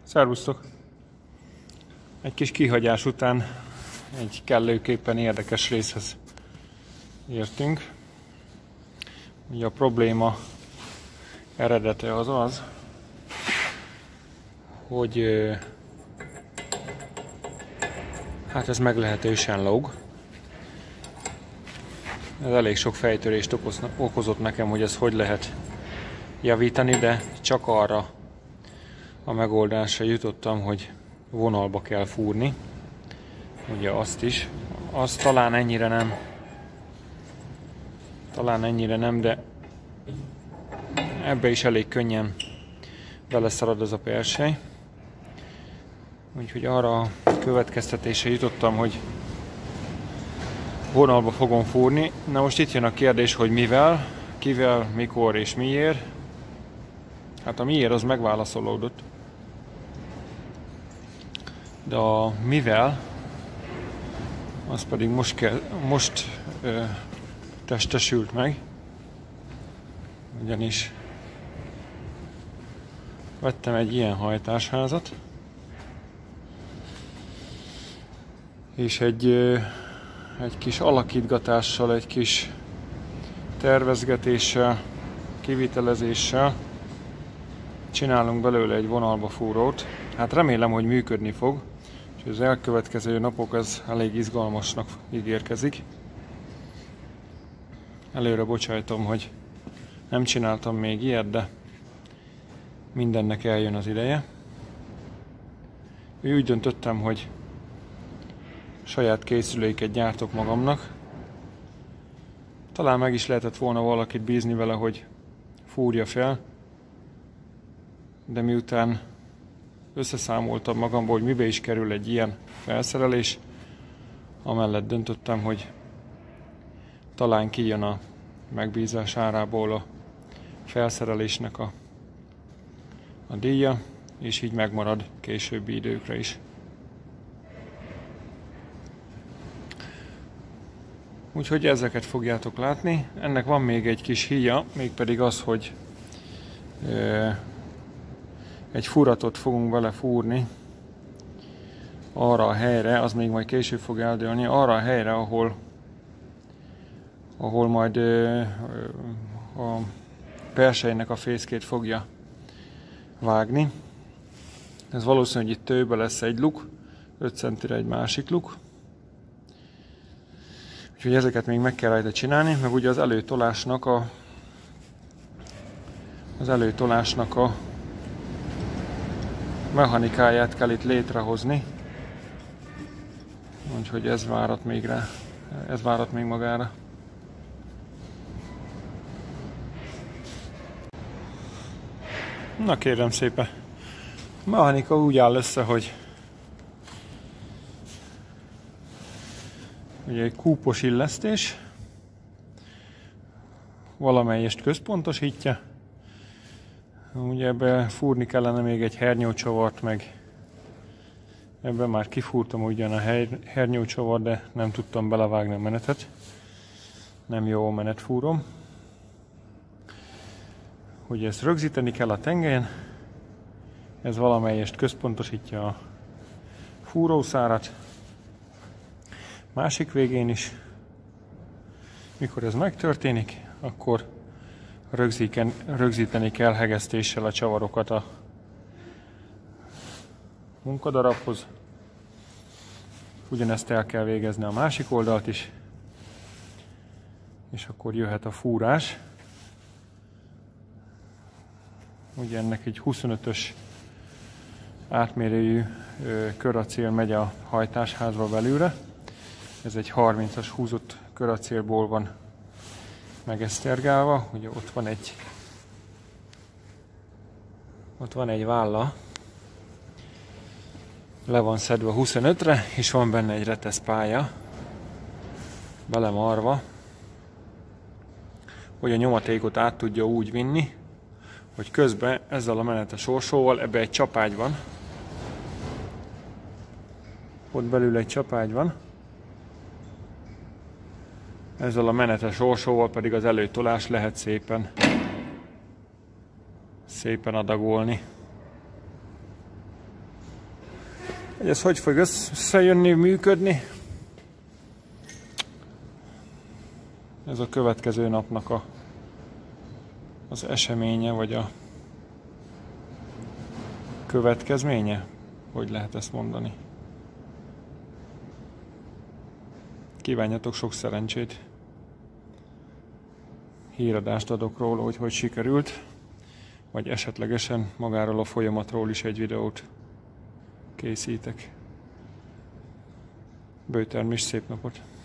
Szervusztok! Egy kis kihagyás után egy kellőképpen érdekes részhez értünk. Ugye a probléma eredete az az, hogy hát ez meglehetősen lóg. Ez elég sok fejtörést okozott nekem, hogy ezt hogy lehet javítani, de csak arra a megoldásra jutottam, hogy vonalba kell fúrni. Ugye azt talán ennyire nem, de ebbe is elég könnyen beleszalad az a persely. Úgyhogy arra a következtetésre jutottam, hogy vonalba fogom fúrni. Na most itt jön a kérdés, hogy mivel, kivel, mikor és miért. Hát a miért az megválaszolódott. De a mivel, az pedig most testesült meg. Ugyanis vettem egy ilyen hajtásházat, és egy kis alakítgatással, egy kis tervezgetéssel, kivitelezéssel csinálunk belőle egy vonalba fúrót. Hát remélem, hogy működni fog, és az elkövetkező napok ez elég izgalmasnak ígérkezik. Előre bocsájtom, hogy nem csináltam még ilyet, de mindennek eljön az ideje. Úgy döntöttem, hogy saját készüléket gyártok magamnak. Talán meg is lehetett volna valakit bízni vele, hogy fúrja fel, de miután összeszámoltam magamból, hogy mibe is kerül egy ilyen felszerelés, amellett döntöttem, hogy talán kijön a megbízás árából a felszerelésnek a díja, és így megmarad későbbi időkre is. Úgyhogy ezeket fogjátok látni. Ennek van még egy kis híja, mégpedig az, hogy egy furatot fogunk vele fúrni arra a helyre, az még majd később fog eldőlni, arra a helyre, ahol majd a perselynek a fészkét fogja vágni. Ez valószínű, hogy itt tőbe lesz egy luk, 5 centire egy másik luk. Úgyhogy ezeket még meg kell rajta csinálni, meg ugye az előtolásnak a mechanikáját kell itt létrehozni. Úgyhogy ez várat még magára. Na kérem szépen, a mechanika úgy áll össze, hogy ugye egy kúpos illesztés, valamelyest központosítja. Ugye ebbe fúrni kellene még egy hernyócsavart, meg ebben már kifúrtam ugyan a hernyócsavar, de nem tudtam belevágni a menetet. Nem jó a menetfúrom. Hogy ezt rögzíteni kell a tengelyen, ez valamelyest központosítja a fúrószárat. Másik végén is, mikor ez megtörténik, akkor rögzíteni kell hegesztéssel a csavarokat a munkadarabhoz. Ugyanezt el kell végezni a másik oldalt is, és akkor jöhet a fúrás. Ugye ennek egy 25-ös átmérőjű köracél megy a hajtásházba belőle. Ez egy 30-as húzott köracélból van megesztergálva. Ugye ott van egy válla, le van szedve 25-re, és van benne egy reteszpálya belemarva, hogy a nyomatékot át tudja úgy vinni, hogy közben ezzel a menetes orsóval, ebbe egy csapágy van, ott belül egy csapágy van, ezzel a menetes orsóval pedig az előtolást lehet szépen adagolni. Hogy ez hogy fog összejönni, működni. Ez a következő napnak az eseménye, vagy a következménye? Hogy lehet ezt mondani? Kívánjatok sok szerencsét! Híradást adok róla, hogy sikerült, vagy esetlegesen magáról a folyamatról is egy videót készítek. Bőtermés, szép napot!